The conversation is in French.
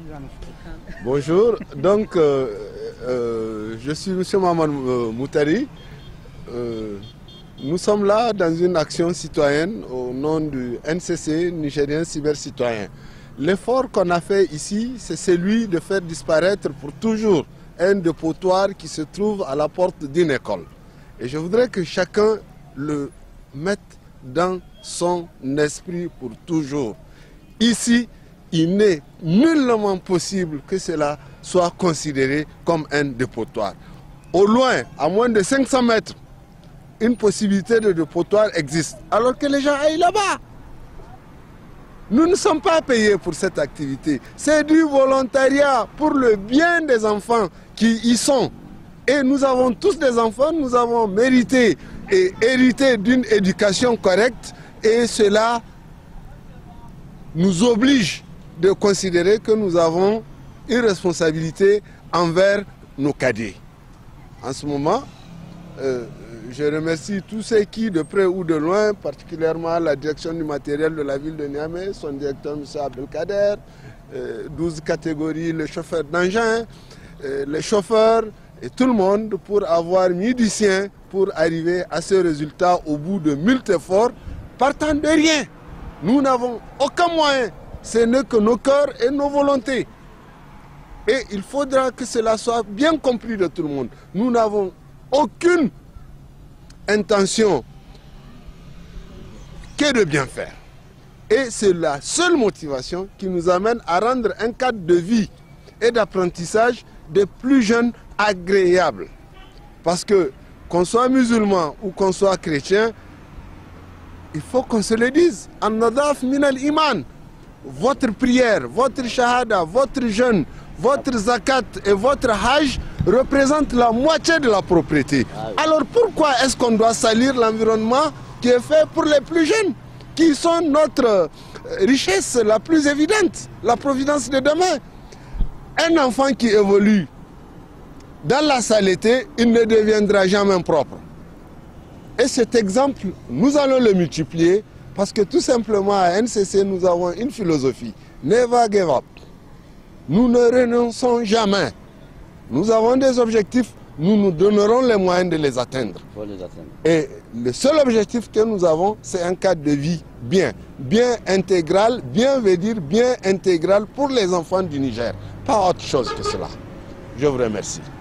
Bonjour, donc je suis M. Maman Moutari. Nous sommes là dans une action citoyenne au nom du NCC, Nigérien Cyber Citoyen. L'effort qu'on a fait ici, c'est celui de faire disparaître pour toujours un dépotoir qui se trouve à la porte d'une école. Et je voudrais que chacun le mette dans son esprit pour toujours. Ici, il n'est nullement possible que cela soit considéré comme un dépotoir. Au loin, à moins de 500 mètres, une possibilité de dépotoir existe, alors que les gens aillent là-bas. Nous ne sommes pas payés pour cette activité. C'est du volontariat pour le bien des enfants qui y sont. Et nous avons tous des enfants, nous avons mérité et hérité d'une éducation correcte, et cela nous oblige de considérer que nous avons une responsabilité envers nos cadets. En ce moment, je remercie tous ceux qui, de près ou de loin, particulièrement la direction du matériel de la ville de Niamey, son directeur M. Abdelkader, 12 catégories, les chauffeurs d'engins, les chauffeurs et tout le monde pour avoir mis du sien pour arriver à ce résultat au bout de multiples efforts, partant de rien. Nous n'avons aucun moyen, ce n'est que nos cœurs et nos volontés. Et il faudra que cela soit bien compris de tout le monde. Nous n'avons aucune intention que de bien faire. Et c'est la seule motivation qui nous amène à rendre un cadre de vie et d'apprentissage des plus jeunes agréable. Parce que qu'on soit musulman ou qu'on soit chrétien, il faut qu'on se le dise. An-nadaf min al-iman. Votre prière, votre shahada, votre jeûne, votre zakat et votre hajj représentent la moitié de la propriété. Alors pourquoi est-ce qu'on doit salir l'environnement qui est fait pour les plus jeunes, qui sont notre richesse la plus évidente, la providence de demain? Un enfant qui évolue dans la saleté, il ne deviendra jamais propre. Et cet exemple, nous allons le multiplier parce que tout simplement à NCC, nous avons une philosophie. Never give up. Nous ne renonçons jamais. Nous avons des objectifs, nous nous donnerons les moyens de les atteindre. Et le seul objectif que nous avons, c'est un cadre de vie bien intégral, bien veut dire bien intégral pour les enfants du Niger. Pas autre chose que cela. Je vous remercie.